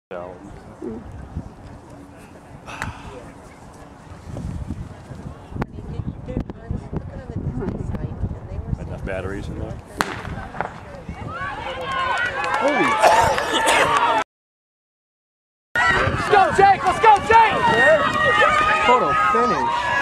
Enough batteries in there. Let's go, Jake! Let's go, Jake! Photo finish.